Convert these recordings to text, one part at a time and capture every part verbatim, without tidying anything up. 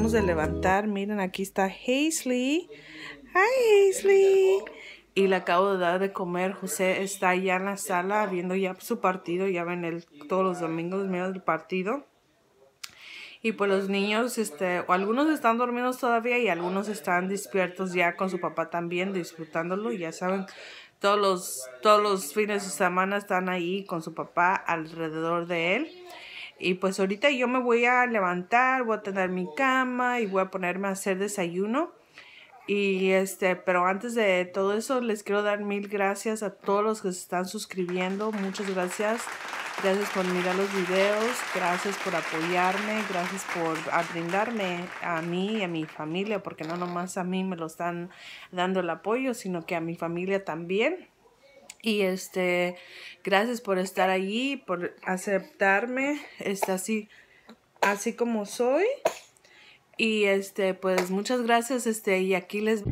acabamos de levantar. Miren, aquí está Hazley. Hi, Hazley. Y le acabo de dar de comer. José está allá en la sala viendo ya su partido. Ya ven el, todos los domingos mira el partido. Y pues los niños, este, algunos están dormidos todavía y algunos están despiertos ya con su papá también, disfrutándolo. Ya saben, todos los, todos los fines de semana están ahí con su papá alrededor de él. Y pues ahorita yo me voy a levantar, voy a tener mi cama y voy a ponerme a hacer desayuno. Y este, pero antes de todo eso les quiero dar mil gracias a todos los que se están suscribiendo. Muchas gracias. Gracias por mirar los videos, gracias por apoyarme, gracias por brindarme a mí y a mi familia, porque no nomás a mí me lo están dando el apoyo, sino que a mi familia también. Y este, gracias por estar allí, por aceptarme, este, así, así como soy. Y este, pues muchas gracias, este, y aquí les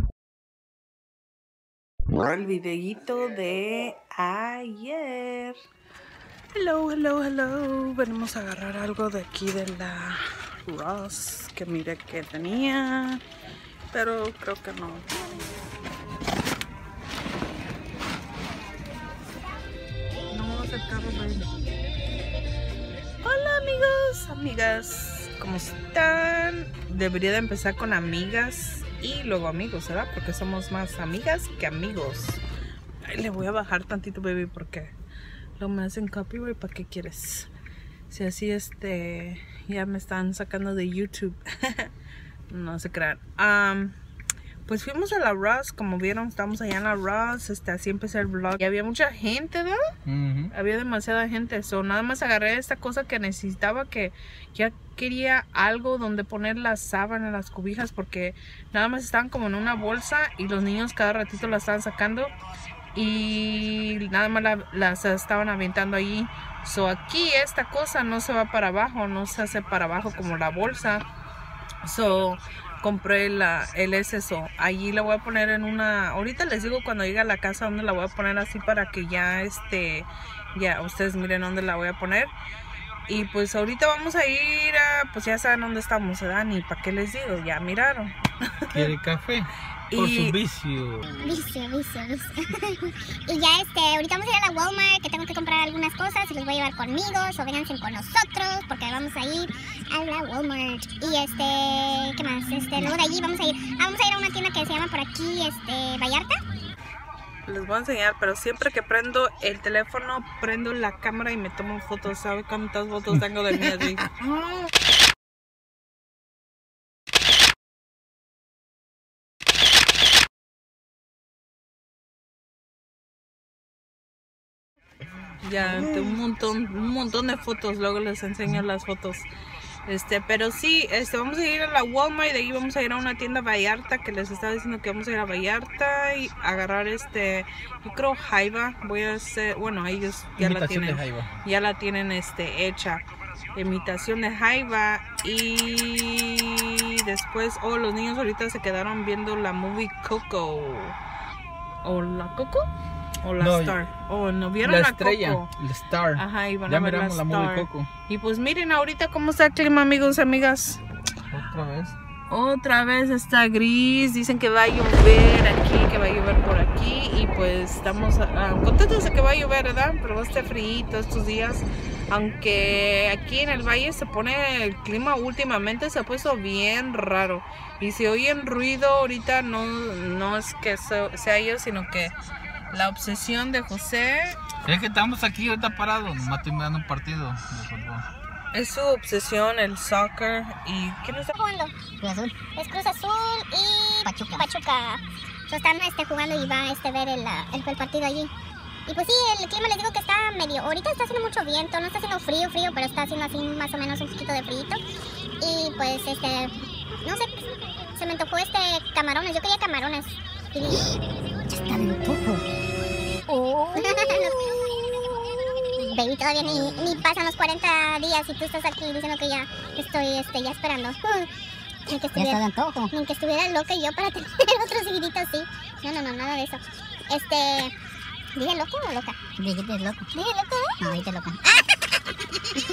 el videíto de ayer. Hello, hello, hello. Venimos a agarrar algo de aquí de la Ross, que mire que tenía, pero creo que no. No vamos al carro, baby. Hola, amigos, amigas, ¿cómo están? Debería de empezar con amigas y luego amigos, ¿verdad? Porque somos más amigas que amigos. Ay, le voy a bajar tantito, baby, porque lo me hacen copyright. ¿Para qué quieres? Si así este ya me están sacando de YouTube. No se crean. Um, pues fuimos a la Ross, como vieron, estamos allá en la Ross. Este, así empecé el vlog. Y había mucha gente, ¿no? Uh-huh. Había demasiada gente. So, nada más agarré esta cosa que necesitaba, que ya quería algo donde poner las sábanas, las cobijas, porque nada más estaban como en una bolsa y los niños cada ratito la estaban sacando. Y nada más la, las estaban aventando allí. So aquí esta cosa no se va para abajo, no se hace para abajo como la bolsa. So compré la, el S S O. Allí la voy a poner en una. Ahorita les digo cuando llegue a la casa donde la voy a poner, así para que ya este ya ustedes miren dónde la voy a poner. Y pues ahorita vamos a ir a, pues ya saben dónde estamos, ¿verdad? Ni para qué les digo, ya miraron. ¿Quiere café? Por y... su vicio. Vicio, vicio, vicio. Y ya este, ahorita vamos a ir a la Walmart, que tengo que comprar algunas cosas y los voy a llevar conmigo, o vénganse con nosotros, porque vamos a ir a la Walmart. Y este, ¿qué más? Este, luego de allí vamos a ir, ah, vamos a ir a una tienda que se llama por aquí, este, Vallarta. Les voy a enseñar, pero siempre que prendo el teléfono, prendo la cámara y me tomo fotos. ¿Sabe cuántas fotos tengo de mí así? Ya, un montón, un montón de fotos. Luego les enseño las fotos. Este, pero sí, este, vamos a ir a la Walmart y de ahí vamos a ir a una tienda Vallarta, que les estaba diciendo que vamos a ir a Vallarta y agarrar este, yo creo Jaiba. Voy a hacer, bueno, ellos ya la tienen, ya la tienen este hecha, imitación de Jaiba. Y después, oh, los niños ahorita se quedaron viendo la movie Coco. ¿O la Coco? O la no, Star. Oh, no vieron la, la estrella, Coco. La Star. Ajá, y van ya a ver miramos la, la movie Coco. Y pues miren ahorita cómo está el clima, amigos y amigas. Otra vez. Otra vez está gris. Dicen que va a llover aquí, que va a llover por aquí. Y pues estamos uh, contentos de que va a llover, ¿verdad? Pero va a estar frío estos días. Aunque aquí en el valle se pone el clima últimamente, se ha puesto bien raro. Y si oyen ruido ahorita, no, no es que sea yo, sino que la obsesión de José. Es que estamos aquí ahorita parados, nomás estoy mirando un partido de fútbol. Es su obsesión, el soccer. ¿Y quién está jugando? Cruz Azul. Es Cruz Azul y Pachuca. Pachuca. So, están este, jugando y va a este, ver el, el, el partido allí. Y pues sí, el clima les digo que está medio. Ahorita está haciendo mucho viento, no está haciendo frío, frío, pero está haciendo así más o menos un poquito de frío. Y pues este, no sé, se me antojó este camarones. Yo quería camarones. Y dije, ya está de antojo. Oh. Baby, todavía ni, ni pasan los cuarenta días y tú estás aquí diciendo que ya estoy este, ya esperando. Ni que estuviera, ya está de antojo. Ni que estuviera loca yo para tener otro seguidito así. No, no, no, nada de eso. Este, ¿dije loco o loca? Dijiste loco. ¿Dije loco? No, dijiste loca.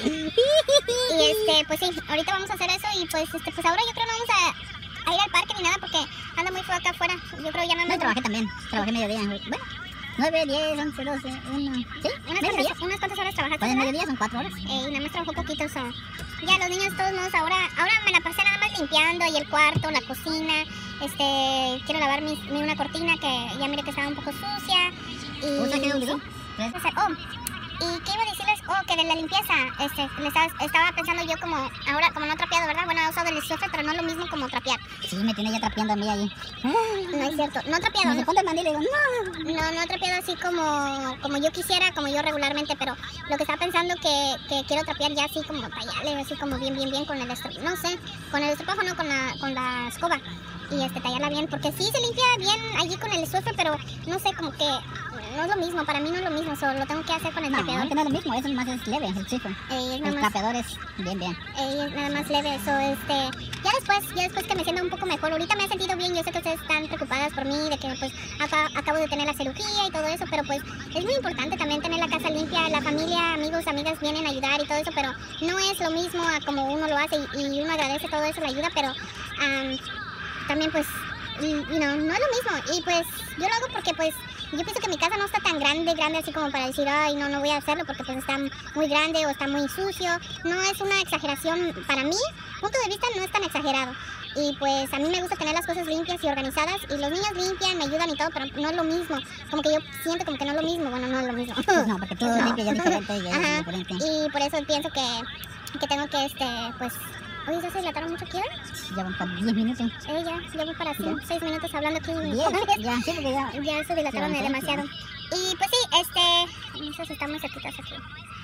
Y este, pues sí, ahorita vamos a hacer eso y pues este, pues ahora yo creo no vamos a, a ir al parque ni nada porque anda muy feo acá afuera. Yo creo ya no me... Yo trabajé también, trabajé mediodía. Bueno, nueve, diez, once, doce, uno... ¿Sí? Unas mediodía. cuantas, unas cuantas horas trabajaste, Pues en ¿verdad? mediodía son cuatro horas. Eh, y nada más trabajó poquito, so. Ya los niños, de todos modos, ahora, ahora me la pasé nada más limpiando y el cuarto, la cocina. Este, quiero lavar mi, mi una cortina que ya mire que estaba un poco sucia. Y, ¿Usa qué olvidó? sí. Oh, y qué iba a decirles, oh, que de la limpieza, este, le estaba, estaba pensando yo como, ahora, como no trapeado, ¿verdad? Bueno, he usado el suéter, pero no es lo mismo como trapear. Sí, me tiene ya trapeando a mí allí. No es cierto, no trapeado. No se No, pone el mandil y digo, no. no, no trapeado así como, como yo quisiera, como yo regularmente, pero lo que estaba pensando que, que quiero trapear ya así como tallarle, así como bien, bien, bien con el estropajo, no sé, con el estropajo no, con la, con la escoba. Y este, tallarla bien, porque sí se limpia bien allí con el suéter, pero no sé, como que no es lo mismo, para mí no es lo mismo, solo lo tengo que hacer con el No, trapeador. que no es lo mismo, eso más es leve, el chico. Eh, es El nada más, trapeador es bien, bien. eh, es nada más leve, eso, este, ya después, ya después que me sienta un poco mejor, ahorita me he sentido bien, yo sé que ustedes están preocupadas por mí, de que pues acá, acabo de tener la cirugía y todo eso, pero pues es muy importante también tener la casa limpia, la familia, amigos, amigas vienen a ayudar y todo eso, pero no es lo mismo a como uno lo hace y, y uno agradece todo eso, la ayuda, pero um, también pues, you know, no es lo mismo y pues yo lo hago porque pues yo pienso que mi casa no está tan grande, grande así como para decir, ay, no, no voy a hacerlo porque pues está muy grande o está muy sucio. No es una exageración, para mí, punto de vista no es tan exagerado. Y pues a mí me gusta tener las cosas limpias y organizadas y los niños limpian, me ayudan y todo, pero no es lo mismo. Como que yo siento como que no es lo mismo, bueno, no es lo mismo. Pues no, porque todo No. limpio ya es diferente y ya Ajá, es diferente. y por eso pienso que, que tengo que, este, pues... Oye, ¿ya se dilataron mucho aquí? ¿Eh? Ya van para diez minutos. Eh, ya, ya voy para ¿Ya? seis minutos hablando aquí. diez, ya, sí, porque ya. Ya se dilataron Ya, demasiado. Y pues sí, este, no sé si estamos cerquitas aquí.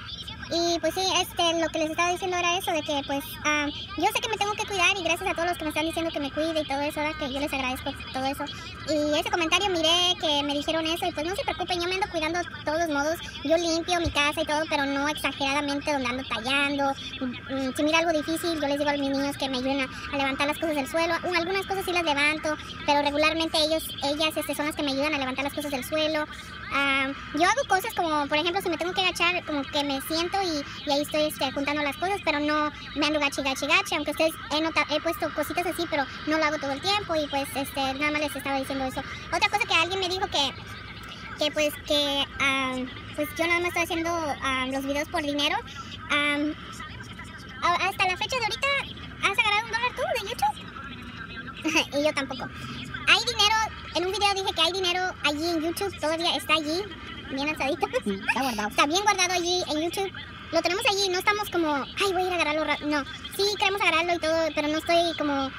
Y pues sí, este, lo que les estaba diciendo era eso, de que pues um, yo sé que me tengo que cuidar y gracias a todos los que me están diciendo que me cuide y todo eso, ¿verdad? Que yo les agradezco todo eso. Y ese comentario miré que me dijeron eso y pues no se preocupen, yo me ando cuidando de todos modos. Yo limpio mi casa y todo, pero no exageradamente donde ando tallando. Mm, si mira algo difícil, yo les digo a mis niños que me ayuden a, a levantar las cosas del suelo. Uh, algunas cosas sí las levanto, pero regularmente ellos, ellas este, son las que me ayudan a levantar las cosas del suelo. Uh, yo hago cosas como, por ejemplo, si me tengo que agachar, como que me siento y, y ahí estoy este, juntando las cosas, pero no me ando gachi, gachi, gachi, aunque ustedes he, nota, he puesto cositas así, pero no lo hago todo el tiempo y pues este, nada más les estaba diciendo eso. Otra cosa que alguien me dijo que, que pues que um, pues yo nada más estoy haciendo um, los videos por dinero. Um, hasta la fecha de ahorita, ¿has agarrado un dólar tú de YouTube? Y yo tampoco. Hay dinero, en un video dije que hay dinero allí en YouTube, todavía está allí, bien alzadito. Sí, está guardado. Está bien guardado allí en YouTube. Lo tenemos allí, no estamos como, ay, voy a ir a agarrarlo. No, sí queremos agarrarlo y todo, pero no estoy como,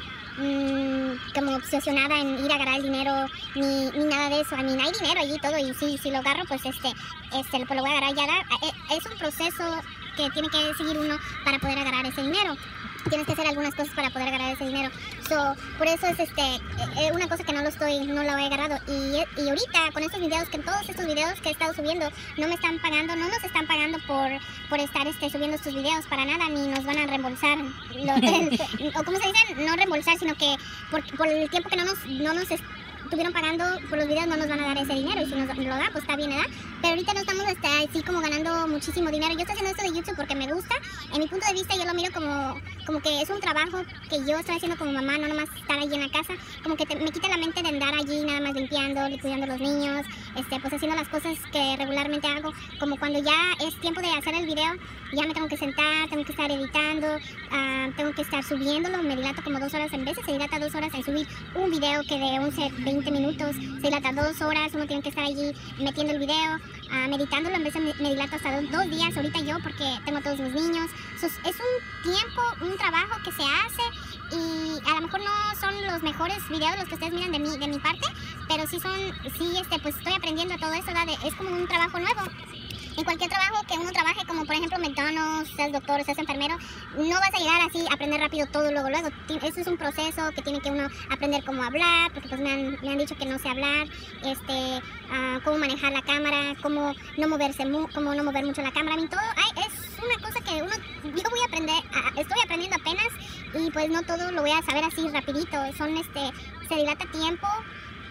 mmm, como obsesionada en ir a agarrar el dinero ni, ni nada de eso. A mí hay dinero allí y todo y sí, si lo agarro, pues este, este, pues lo voy a agarrar ya. Da, es un proceso que tiene que seguir uno para poder agarrar ese dinero. Tienes que hacer algunas cosas para poder agarrar ese dinero. So, por eso es este eh, una cosa que no lo estoy, no lo he agarrado. Y, y ahorita con estos videos, que todos estos videos que he estado subiendo, no me están pagando, no nos están pagando por, por estar este, subiendo estos videos para nada, ni nos van a reembolsar. Lo, el, o como se dice, no reembolsar, sino que por, por el tiempo que no nos, no nos estuvieron pagando por los videos no nos van a dar ese dinero. Y si nos lo da, pues está bien, ¿verdad? Pero ahorita no estamos este, así como ganando muchísimo dinero. Yo estoy haciendo esto de YouTube porque me gusta. En mi punto de vista yo lo miro como, como que es un trabajo que yo estoy haciendo como mamá, no nomás estar allí en la casa. Como que te, me quita la mente de andar allí nada más limpiando, cuidando a los niños, este, pues haciendo las cosas que regularmente hago. Como cuando ya es tiempo de hacer el video, ya me tengo que sentar, tengo que estar editando, uh, tengo que estar subiéndolo. Me dilato como dos horas en veces, se dilata dos horas en subir un video que de once, veinte minutos, se dilata dos horas, uno tiene que estar allí metiendo el video, uh, meditándolo, en vez de me dilato hasta dos, dos días ahorita yo porque tengo a todos mis niños. So, es un tiempo, un trabajo que se hace y a lo mejor no son los mejores videos los que ustedes miran de mi, de mi parte, pero sí son, sí, este, pues estoy aprendiendo todo eso, ¿verdad? Es como un trabajo nuevo. En cualquier trabajo que uno trabaje, como por ejemplo McDonald's, seas doctor, seas enfermero, no vas a llegar así a aprender rápido todo luego, luego. Eso es un proceso que tiene que uno aprender cómo hablar, porque pues me han, me han dicho que no sé hablar, este, uh, cómo manejar la cámara, cómo no moverse, mu cómo no mover mucho la cámara. A mí todo, ay, es una cosa que uno, yo voy a aprender, a, estoy aprendiendo apenas y pues no todo lo voy a saber así rapidito. Son, este, se dilata tiempo.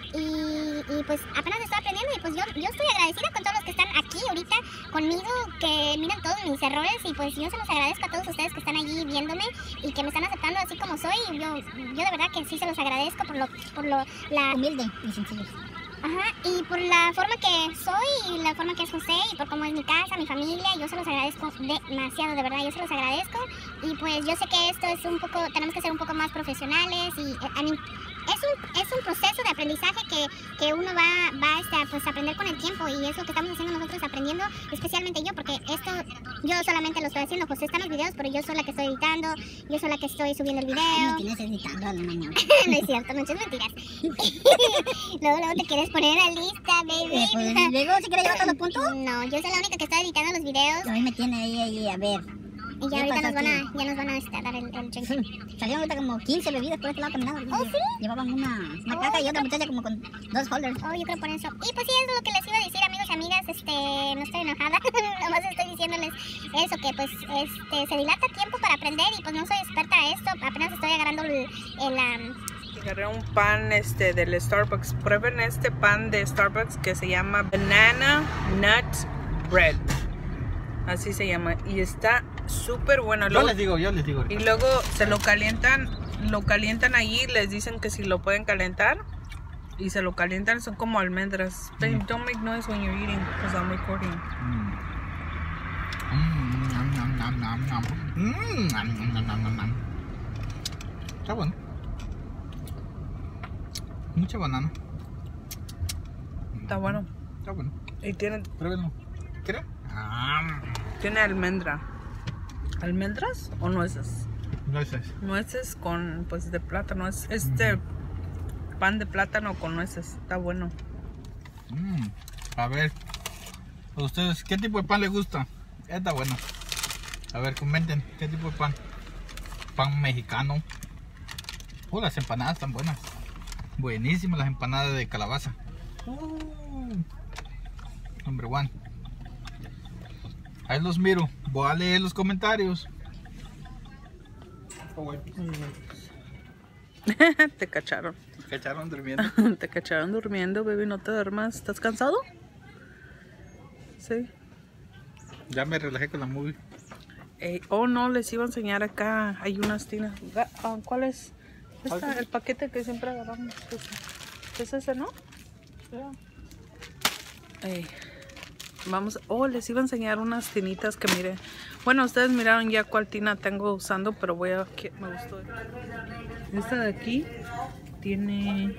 y, y pues apenas estoy aprendiendo y pues yo, yo estoy agradecida con todos los que están aquí ahorita conmigo, que miran todos mis errores y pues yo se los agradezco a todos ustedes que están allí viéndome y que me están aceptando así como soy. Yo, yo de verdad que sí se los agradezco por lo, por lo, la... Humilde y sencillo. Ajá, y por la forma que soy y la forma que es José y por cómo es mi casa, mi familia, yo se los agradezco demasiado, de verdad, yo se los agradezco. Y pues yo sé que esto es un poco, tenemos que ser un poco más profesionales y a mí es un, es un proceso de aprendizaje que, que uno va, va este, pues, a aprender con el tiempo y es lo que estamos haciendo nosotros aprendiendo, especialmente yo, porque esto yo solamente lo estoy haciendo, José está en los videos, pero yo soy la que estoy editando, yo soy la que estoy subiendo el video. Ay, me tienes editando a la mañana. No es cierto, muchas mentiras. luego, luego te quieres poner a lista, baby. Eh, pues, luego, si quieres llevar todos los puntos. No, yo soy la única que está editando los videos. A mí me tiene ahí, ahí, a ver. Y ya ¿Qué ahorita pasa nos van a, aquí? ya nos van a este, dar el, el drink. Salieron ahorita como quince bebidas por este lado caminando. ¿Oh, sí? Llevaban una, una caja y otra muchacha como con dos holders. Oh, yo creo por eso. Y pues sí, es lo que les iba a decir, amigos y amigas. Este, no estoy enojada. Nomás estoy diciéndoles eso, que pues este, se dilata tiempo para aprender y pues no soy experta a esto. Apenas estoy agarrando el... el um... Agarré un pan este, del Starbucks. Prueben este pan de Starbucks que se llama Banana Nut Bread. Así se llama. Y está súper bueno. Yo Luego, les digo, yo les digo. y luego se lo calientan, lo calientan allí, les dicen que si lo pueden calentar. Y se lo calientan, son como almendras. Babe, Mm. don't make noise when you're eating, because I'm recording. Mm. Mm, nam, nam, nam, nam, nam. Mm, nam, nam, nam, nam, nam, nam. Está bueno. Mucha banana. Está bueno. Está bueno. Y tiene, Pruébenlo. ¿Quieren? Ah, tiene almendra. ¿Almendras o nueces? gracias. Nueces con, pues, de plátano. Es este pan de plátano con nueces. Está bueno. Mm, a ver, ¿a ustedes qué tipo de pan les gusta? Está bueno. A ver, comenten, ¿qué tipo de pan? Pan mexicano. Oh, las empanadas están buenas. Buenísimas las empanadas de calabaza. Uh, number one. Ahí los miro. Voy a leer los comentarios. Te cacharon. ¿Se echaron durmiendo? Te cacharon durmiendo, baby. No te duermas. ¿Estás cansado? Sí. Ya me relajé con la movie. Eh, oh, no, les iba a enseñar acá. Hay unas tinas. Ga- ah, ¿Cuál es? Esta, el paquete que siempre agarramos. ¿Es, es ese, no? Ey, vamos. Oh, les iba a enseñar unas tinitas que mire. Bueno, ustedes miraron ya cuál tina tengo usando, pero voy a... que me gustó. Esta de aquí tiene...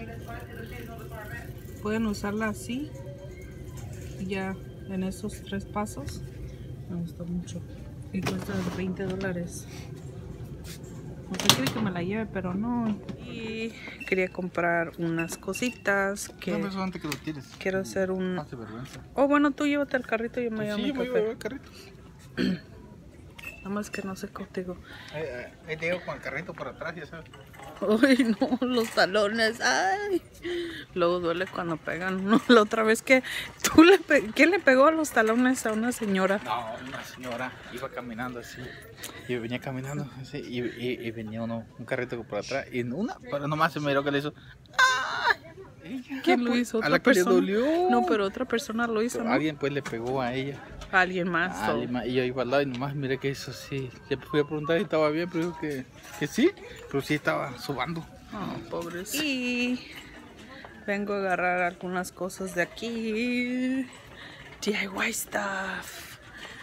Pueden usarla así. Y ya en esos tres pasos. Me gustó mucho. Y cuesta veinte dólares. No sé, quiere que me la lleve, pero no. Y quería comprar unas cositas que No me eso antes que lo tires. quiero hacer un... Hace vergüenza. Oh, bueno, tú llévate el carrito y yo me Pues llevo sí, mi yo me café. llevo el carrito. Nada más que no sé contigo. Ahí, ahí, ahí te llevo con el carrito por atrás, ya sabes. Ay, no, los talones. Ay. Luego duele cuando pegan. No, la otra vez que tú le pe... ¿Quién le pegó a los talones a una señora? No, una señora iba caminando así. Y venía caminando así. Y, y, y venía uno, un carrito por atrás. Y una, pero nomás se miró que le hizo. ¡Ay! ¿Quién lo hizo? A ¿Otra la que le persona? dolió. No, pero otra persona lo hizo, Pero ¿no? alguien pues le pegó a ella. Alguien más. A alguien más, y yo iba al lado y nomás miré que hizo así. Le fui a preguntar si estaba bien, pero dijo que, que sí. Pero sí estaba sobando. Oh, pobres. Y vengo a agarrar algunas cosas de aquí. D I Y stuff.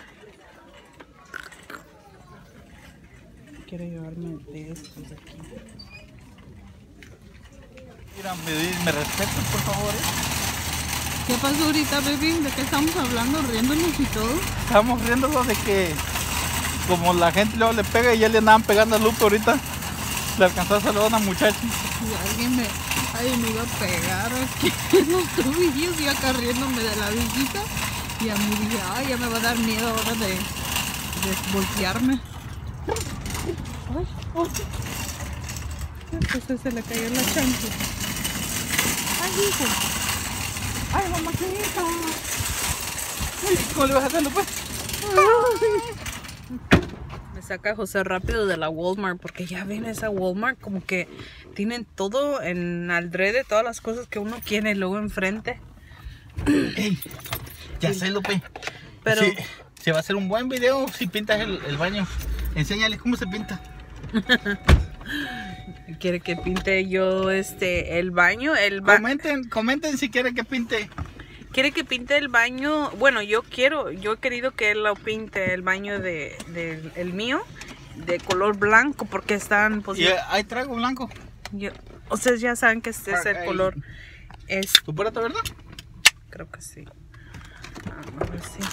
Quiero llevarme de estos de aquí. Mira, me, me respetas, por favor. ¿eh? ¿Qué pasó ahorita, baby? ¿De qué estamos hablando? Riéndonos y todo. Estamos riéndonos de que como la gente luego le pega y ya le andaban pegando a Lupe ahorita. Le alcanzó a saludar a una muchacha. Y alguien me, alguien me iba a pegar aquí en los tobillos y acá riéndome de la visita. Y a mí dije, ay, ya me va a dar miedo ahora de, de voltearme. Ay, oh. Entonces se le cayó la chancla. Ay, hijo. Ay, mamacita. ¿Cómo le vas a hacer, Lupe? Me saca José rápido de la Walmart, porque ya ven esa Walmart como que tienen todo en alrededor, todas las cosas que uno quiere luego enfrente. Ey, ya sé, Lupe. Pero Sí, se va a hacer un buen video si pintas el, el baño. Enséñale cómo se pinta. quiere que pinte yo este el baño, el ba Comenten, comenten si quieren que pinte. quiere que pinte el baño. Bueno, yo quiero, yo he querido que él lo pinte el baño de, de el mío de color blanco porque están pues, Y eh, ahí traigo blanco. yo, ustedes ya saben que este es el Ay. color. Es, ¿Tu puerta, verdad? creo que sí. A ver si.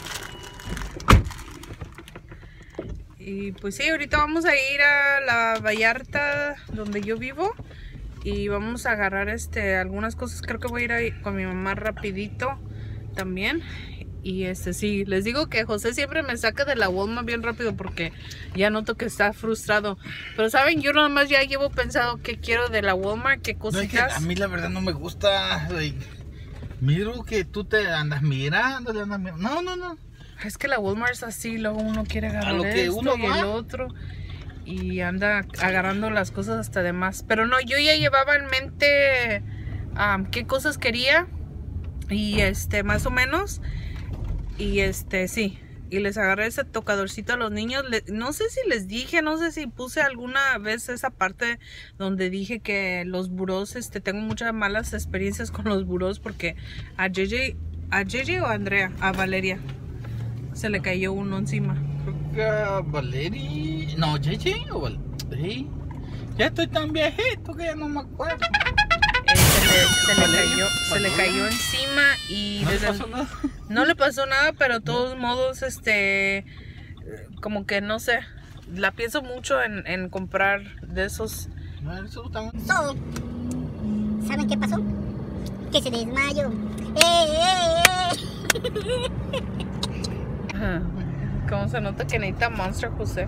Y pues sí, ahorita vamos a ir a la Vallarta donde yo vivo y vamos a agarrar este algunas cosas. Creo que voy a ir ahí con mi mamá rapidito también. Y este sí, les digo que José siempre me saca de la Walmart bien rápido porque ya noto que está frustrado. Pero saben, yo nada más ya llevo pensado qué quiero de la Walmart, qué No, es que cositas. a mí la verdad no me gusta. Like, miro que tú te andas mirando, le andas mirando. No, no, no. Es que la Walmart es así, luego uno quiere agarrar lo que esto uno y va. el otro y anda agarrando las cosas hasta de más. Pero no, yo ya llevaba en mente um, qué cosas quería y este, más o menos. Y este, sí, y les agarré ese tocadorcito a los niños. Le, no sé si les dije, no sé si puse alguna vez esa parte donde dije que los burós, este, tengo muchas malas experiencias con los burós porque a J J, a J J o a Andrea, a Valeria, se le cayó uno encima. Creo que a Valery. No, J J o Valery. Ya estoy tan viejito que ya no me acuerdo. Eh, se, le, se, le Valeria, cayó, se le Valeria. cayó encima y No le desde- pasó nada. no le pasó nada, pero de todos modos, este, como que no sé, la pienso mucho en, en comprar de esos. No, eso está- So, ¿saben qué pasó? Que se desmayó. ¡Eh, eh, eh! Ajá. Como se nota que necesita Monster José.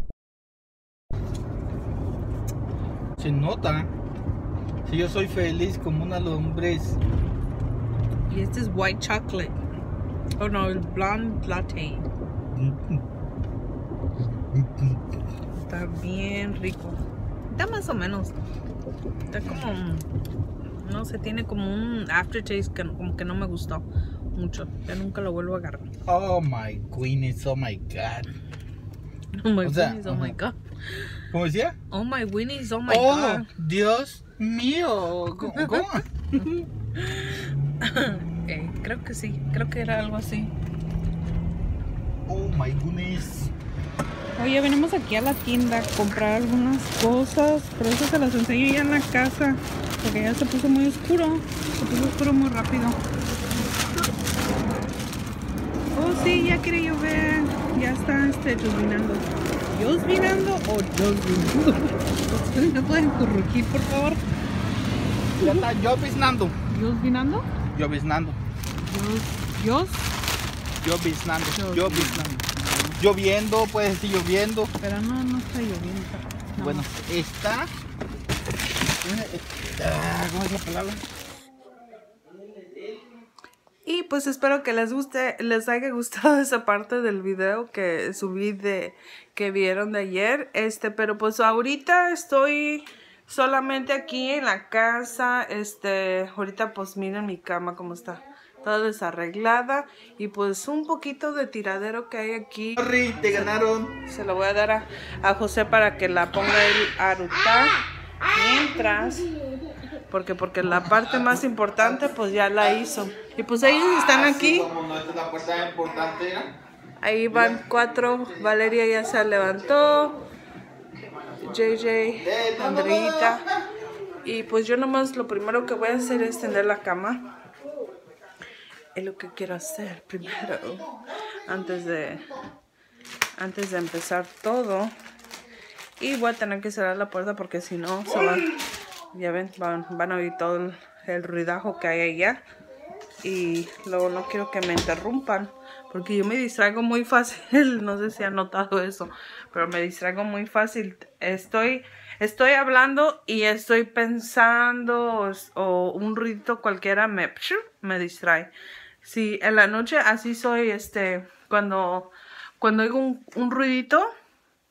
Se nota. Si yo soy feliz como una lombriz. Y este es white chocolate. Oh no, el blonde latte. Está bien rico. Está más o menos. Está como, no sé, tiene como un aftertaste que no- como que no me gustó mucho. Ya nunca lo vuelvo a agarrar. Oh my goodness, oh my god. Oh my O sea, goodness, oh my ajá. god. ¿Cómo decía? Oh my goodness, oh my Oh, god. Dios mío. ¿Cómo? cómo? Eh, creo que sí, creo que era algo así. Oh my goodness. Oye, venimos aquí a la tienda a comprar algunas cosas, pero eso se las enseño ya en la casa, porque ya se puso muy oscuro, se puso oscuro muy rápido. Oh sí, ya quiere llover, ya está este llovinando. ¿Llovinando o llovinando? ¿Ustedes me pueden corregir, por favor? Ya está lloviznando. ¿Llovinando? Lloviznando. ¿Dios? Lloviznando. Lloviznando. Lloviznando. Lloviendo, puedes decir lloviendo. Pero no, no está lloviendo. No. Bueno, está. Ah, ¿Cómo es la palabra? Y pues espero que les guste, les haya gustado esa parte del video que subí de que vieron de ayer. Este, pero pues ahorita estoy solamente aquí en la casa. Este, ahorita pues miren mi cama cómo está. Toda desarreglada. Y pues un poquito de tiradero que hay aquí. Sorry, te ganaron. Se lo voy a dar a, a José para que la ponga él a rutar. Mientras, porque porque la parte más importante pues ya la hizo. Y pues ellos están aquí. Como no es la puerta importante. Ahí van cuatro. Valeria ya se levantó. J J, Andreita. Y pues yo nomás lo primero que voy a hacer es tender la cama. Es lo que quiero hacer primero. Antes de, antes de empezar todo. Y voy a tener que cerrar la puerta porque si no se van, ya ven, van, van a oír todo el, el ruidajo que hay allá. Y luego no quiero que me interrumpan porque yo me distraigo muy fácil. No sé si han notado eso, pero me distraigo muy fácil. Estoy, estoy hablando y estoy pensando o, o un ruido cualquiera me, me distrae. Sí, en la noche así soy, este, cuando, cuando oigo un, un ruidito,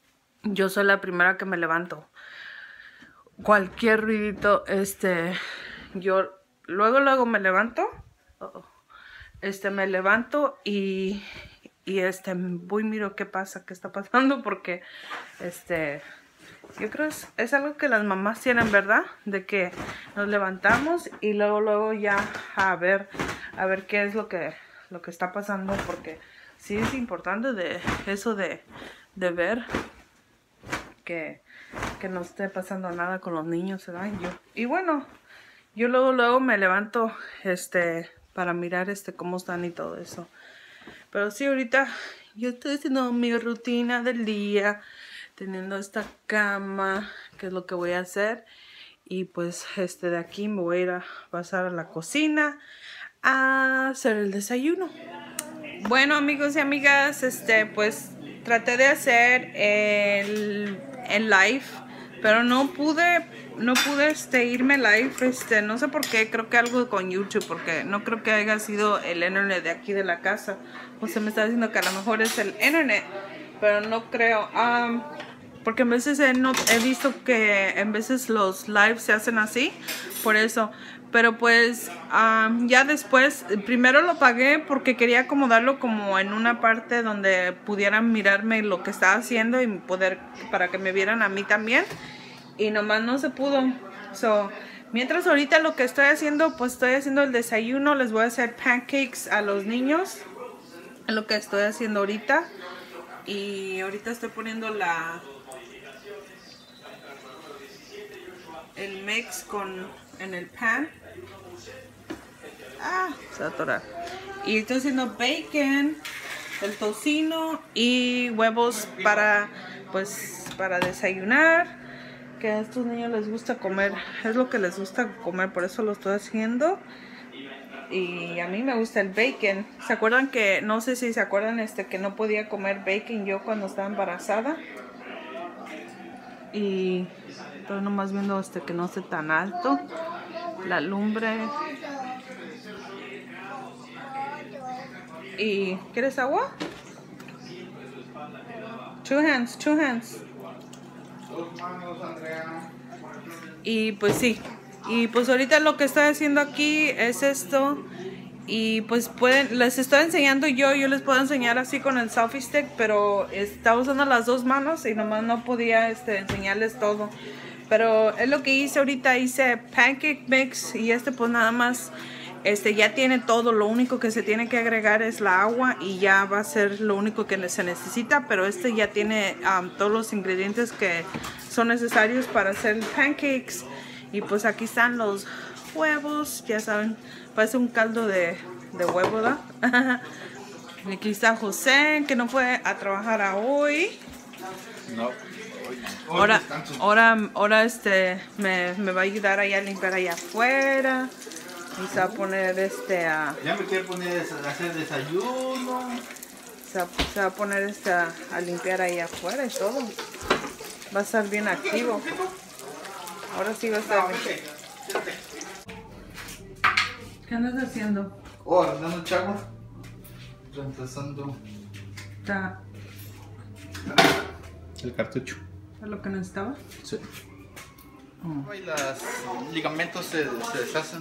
yo soy la primera que me levanto. Cualquier ruidito, este, yo luego, luego me levanto. Uh-oh. Este, me levanto y, y este, voy, miro qué pasa, qué está pasando, porque, este, yo creo es, es algo que las mamás tienen, ¿verdad? De que nos levantamos y luego, luego ya a ver, a ver qué es lo que, lo que está pasando, porque sí es importante de eso de, de ver que, que no esté pasando nada con los niños, ¿verdad? Yo, y bueno, yo luego, luego me levanto, este... para mirar este cómo están y todo eso. Pero sí, ahorita yo estoy haciendo mi rutina del día, teniendo esta cama, que es lo que voy a hacer. Y pues este de aquí me voy a ir a pasar a la cocina a hacer el desayuno. Bueno, amigos y amigas, este pues traté de hacer el, el live, pero no pude, no pude este, irme live, este, no sé por qué, creo que algo con YouTube, porque no creo que haya sido el internet de aquí de la casa. O sea, me está diciendo que a lo mejor es el internet, pero no creo, um, porque en veces he, no, he visto que en veces los lives se hacen así, por eso. Pero pues um, ya después, primero lo pagué porque quería acomodarlo como en una parte donde pudieran mirarme lo que estaba haciendo y poder, para que me vieran a mí también. Y nomás no se pudo. So, mientras ahorita lo que estoy haciendo, pues estoy haciendo el desayuno. Les voy a hacer pancakes a los niños. Es lo que estoy haciendo ahorita. Y ahorita estoy poniendo la el mix con en el pan. Ah, se va a atorar. Y estoy haciendo bacon, el tocino y huevos para, pues, para desayunar. Que a estos niños les gusta comer, es lo que les gusta comer, por eso lo estoy haciendo. Y a mí me gusta el bacon. ¿Se acuerdan que, no sé si se acuerdan este que no podía comer bacon yo cuando estaba embarazada? Y estoy nomás viendo este que no esté tan alto. La lumbre. Y ¿quieres agua? Two hands, two hands. Y pues sí. Y pues ahorita lo que estoy haciendo aquí es esto. Y pues pueden, les estoy enseñando yo, yo les puedo enseñar así con el selfie stick, pero estaba usando las dos manos y nomás no podía este, enseñarles todo. Pero es lo que hice ahorita, hice pancake mix y este pues nada más este ya tiene todo, lo único que se tiene que agregar es la agua y ya va a ser lo único que se necesita, pero este ya tiene um, todos los ingredientes que son necesarios para hacer pancakes. Y pues aquí están los huevos, ya saben, parece un caldo de, de huevo, ¿verdad? Y aquí está José, que no fue a trabajar a hoy. No. Ahora, ahora, ahora este me, me va a ayudar allá a limpiar allá afuera. Y se va a poner este a... Ya me quiero poner a hacer desayuno. Se va, se va a poner este a, a limpiar ahí afuera y todo. Va a estar bien activo. Ahora sí va a estar bien. ¿Qué andas haciendo? Oh, dando chagua. Reemplazando ¿Está el cartucho. lo que necesitaba? Sí. Oh. Y los ligamentos se, se deshacen.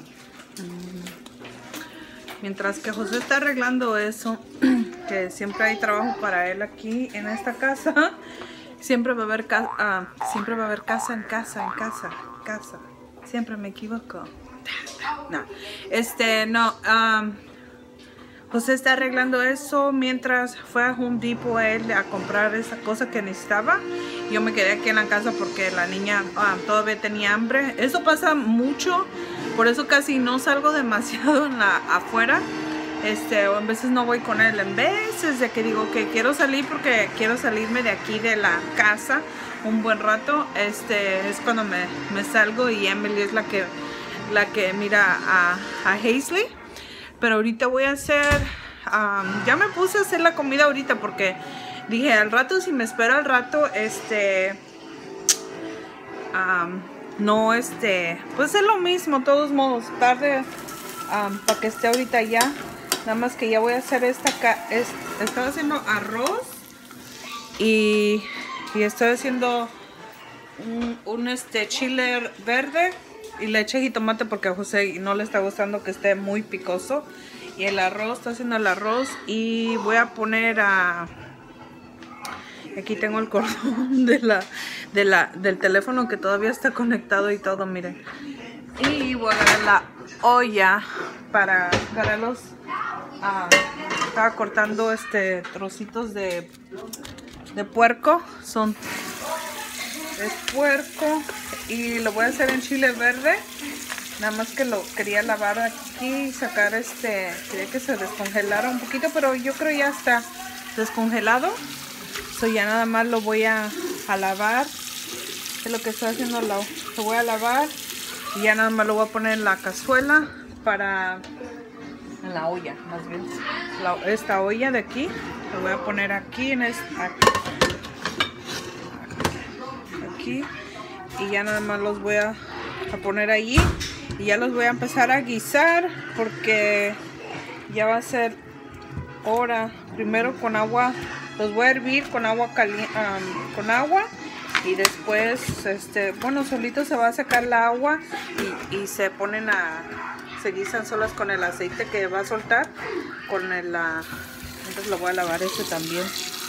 Mientras que José está arreglando eso, que siempre hay trabajo para él aquí en esta casa, siempre va a haber, ca uh, siempre va a haber casa en casa, en casa, casa. Siempre me equivoco. No, este, no. Um, José está arreglando eso mientras fue a Home Depot él a comprar esa cosa que necesitaba. Yo me quedé aquí en la casa porque la niña um, todavía tenía hambre. Eso pasa mucho. Por eso casi no salgo demasiado en la, afuera. Este, o en veces no voy con él. En veces de que digo que quiero salir porque quiero salirme de aquí de la casa un buen rato. Este, es cuando me, me salgo y Emily es la que, la que mira a, a Hazley. Pero ahorita voy a hacer... Um, ya me puse a hacer la comida ahorita porque dije al rato, si me espero al rato, este... Um, no, este, pues es lo mismo, todos modos, tarde um, para que esté ahorita ya. Nada más que ya voy a hacer esta, es, estaba haciendo arroz y Y estoy haciendo un, un este chile verde y le eché jitomate porque a José no le está gustando que esté muy picoso. Y el arroz, estoy haciendo el arroz y voy a poner a... Aquí tengo el cordón de la, de la, del teléfono que todavía está conectado y todo, miren. Y voy a agarrar la olla para agarrarlos. Ah, estaba cortando este trocitos de, de puerco. Son de puerco y lo voy a hacer en chile verde. Nada más que lo quería lavar aquí y sacar este, quería que se descongelara un poquito, pero yo creo ya está descongelado. So ya nada más lo voy a, a lavar. Es lo que estoy haciendo, lo, lo voy a lavar y ya nada más lo voy a poner en la cazuela para, en la olla más bien. La, esta olla de aquí, lo voy a poner aquí en esta, aquí, aquí y ya nada más los voy a, a poner allí. Y ya los voy a empezar a guisar porque ya va a ser hora. Primero con agua, los voy a hervir con agua caliente, um, con agua y después, este, bueno, solito se va a sacar la agua y, y se ponen a, se guisan solas con el aceite que va a soltar, con el, uh, entonces lo voy a lavar este también.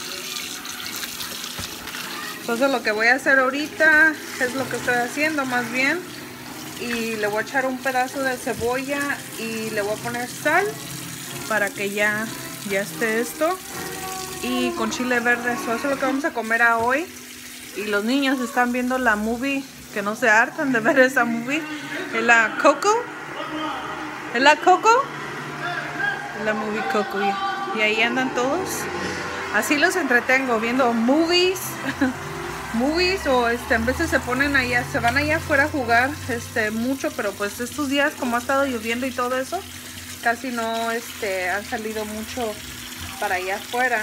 Entonces lo que voy a hacer ahorita es lo que estoy haciendo más bien. Y le voy a echar un pedazo de cebolla y le voy a poner sal para que ya, ya esté esto. Y con chile verde, eso es lo que vamos a comer a hoy. Y los niños están viendo la movie, que no se hartan de ver esa movie. Es la Coco. ¿Es la Coco? Es la movie Coco. Y, y ahí andan todos. Así los entretengo, viendo movies. movies o este en veces se ponen allá, se van allá afuera a jugar este mucho, pero pues estos días como ha estado lloviendo y todo eso, casi no este han salido mucho para allá afuera,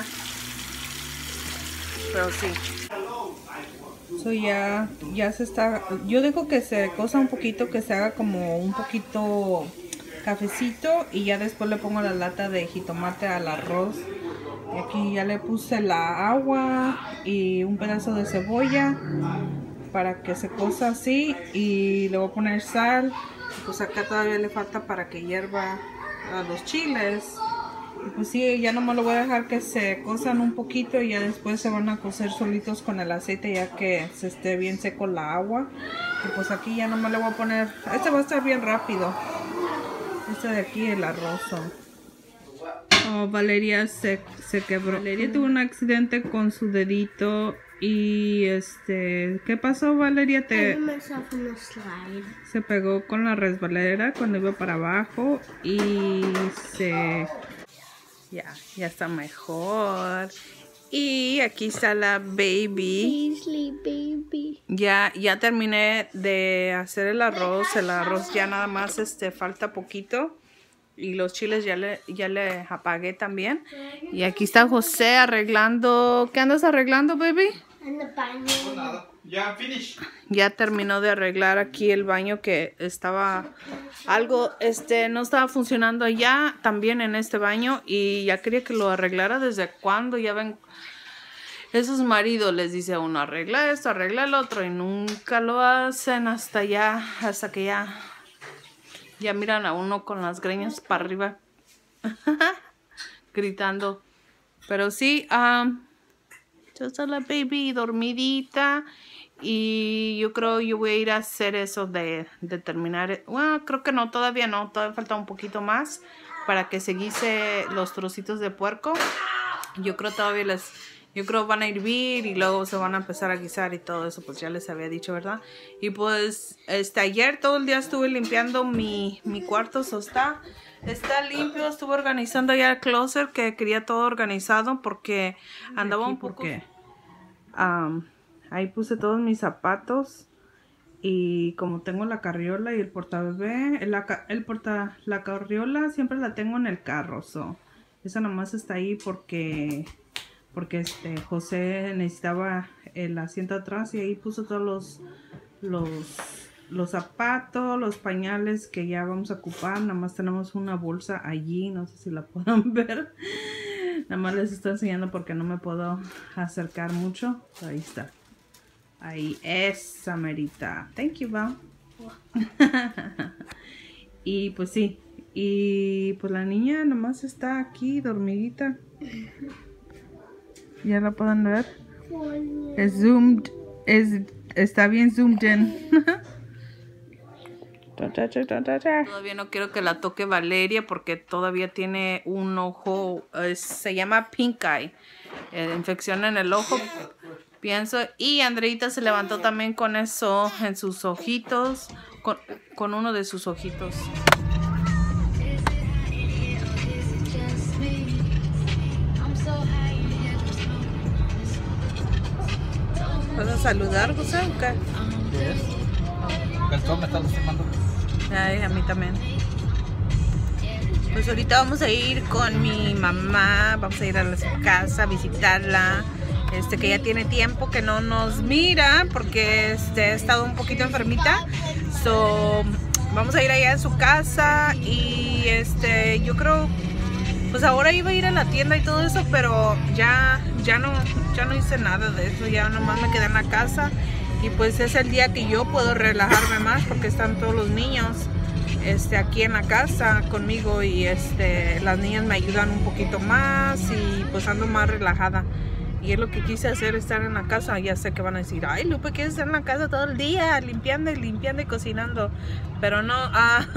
pero sí. So ya, ya se está, yo dejo que se cosa un poquito, que se haga como un poquito cafecito y ya después le pongo la lata de jitomate al arroz. Y aquí ya le puse la agua y un pedazo de cebolla para que se cosa así y le voy a poner sal. Pues acá todavía le falta para que hierva a los chiles. Y pues sí, ya nomás lo voy a dejar que se cosan un poquito y ya después se van a cocer solitos con el aceite ya que se esté bien seco la agua. Y pues aquí ya nomás le voy a poner, este va a estar bien rápido. Este de aquí, el arroz. Oh, Valeria se, se quebró. Valeria tuvo un accidente con su dedito y este, ¿qué pasó, Valeria? Te se pegó con la resbaladera cuando iba para abajo y se ya, ya está mejor. Y aquí está la baby. Beasley, baby. Ya, ya terminé de hacer el arroz. El arroz ya nada más este falta poquito. Y los chiles ya le, ya le apagué también. Y aquí está José arreglando. ¿Qué andas arreglando, baby? En el baño. Pues nada, ya finish. Ya terminó de arreglar aquí el baño que estaba algo, este, no estaba funcionando ya también en este baño. Y ya quería que lo arreglara desde cuando. Ya ven, esos maridos les dice a uno, arregla esto, arregla el otro. Y nunca lo hacen hasta ya, hasta que ya... Ya miran a uno con las greñas para arriba. Gritando. Pero sí, um, ya está la baby dormidita. Y yo creo yo voy a ir a hacer eso de, de terminar. Bueno, creo que no, todavía no. Todavía falta un poquito más para que se guise los trocitos de puerco. Yo creo todavía les... Yo creo van a hervir y luego se van a empezar a guisar y todo eso, pues ya les había dicho, ¿verdad? Y pues este, ayer todo el día estuve limpiando mi, mi cuarto, so está, está limpio. Estuve organizando ya el closet, que quería todo organizado porque andaba un poco... Porque, um, ahí puse todos mis zapatos y como tengo la carriola y el portabebé, el, el porta, la carriola siempre la tengo en el carro, so esa nomás está ahí porque... porque este José necesitaba el asiento atrás y ahí puso todos los, los, los zapatos, los pañales que ya vamos a ocupar. Nada más tenemos una bolsa allí, no sé si la puedan ver. Nada más les estoy enseñando porque no me puedo acercar mucho. Ahí está. Ahí, esa merita. Thank you, Val. Y pues sí. Y pues la niña nomás está aquí dormidita. ¿Ya la pueden ver? Es zoomed. Es, está bien zoomed in. Todavía no quiero que la toque Valeria porque todavía tiene un ojo, eh, se llama pink eye, eh, infección en el ojo, pienso. Y Andreita se levantó también con eso en sus ojitos, con, con uno de sus ojitos. ¿Vas a saludar, José? ¿O qué? El sol me está lastimando. Ay, a mí también. Pues ahorita vamos a ir con mi mamá, vamos a ir a su casa a visitarla, este que ya tiene tiempo que no nos mira porque este, ha estado un poquito enfermita. So, vamos a ir allá a su casa y este yo creo, pues ahora iba a ir a la tienda y todo eso, pero ya, ya no, ya no hice nada de eso, ya nomás me quedé en la casa. Y pues es el día que yo puedo relajarme más porque están todos los niños este, aquí en la casa conmigo y este, las niñas me ayudan un poquito más y pues ando más relajada. Y es lo que quise hacer, estar en la casa. Ya sé que van a decir, ay Lupe, ¿quieres estar en la casa todo el día limpiando y limpiando y cocinando? Pero no, ah,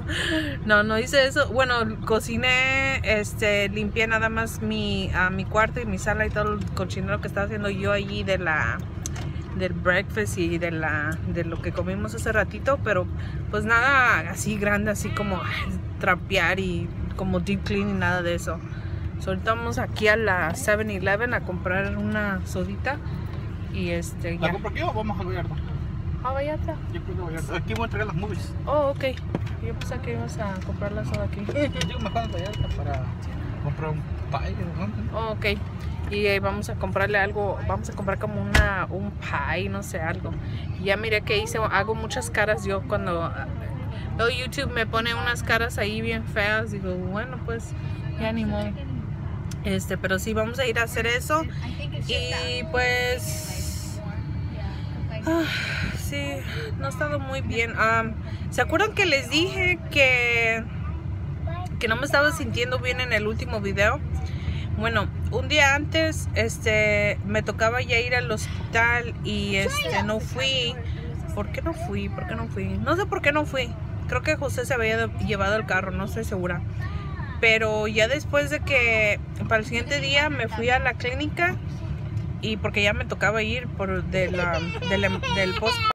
no, no hice eso. Bueno, cociné, este, limpié nada más mi, uh, mi cuarto y mi sala y todo el cochinero que estaba haciendo yo allí de la... del breakfast y de la de lo que comimos hace ratito, pero pues nada así grande, así como ay, trapear y como deep clean y nada de eso. So, ahorita vamos aquí a la seven eleven a comprar una sodita y este ¿La ya. compro aquí o vamos a Vallarta? ¿A Vallarta? Yo creo que Vallarta. Aquí voy a entregar las movies. Oh, ok. Yo pensé que ibas a comprar la soda aquí. Yo me acuerdo de Vallarta para comprar un pie. ¿No? Oh, ok. Y eh, vamos a comprarle algo, vamos a comprar como una un pie, no sé, algo. Y ya miré que hice, hago muchas caras yo cuando uh, YouTube me pone unas caras ahí bien feas, digo, bueno, pues ya ni modo. Este, pero sí, vamos a ir a hacer eso. Y pues uh, sí, no ha estado muy bien. Um, ¿Se acuerdan que les dije que que no me estaba sintiendo bien en el último video? Bueno, un día antes este, me tocaba ya ir al hospital y este, no fui. ¿Por qué no fui? ¿Por qué no fui? No sé por qué no fui. Creo que José se había llevado el carro, no estoy segura. Pero ya después de que, para el siguiente día me fui a la clínica y porque ya me tocaba ir por de la, de la, del post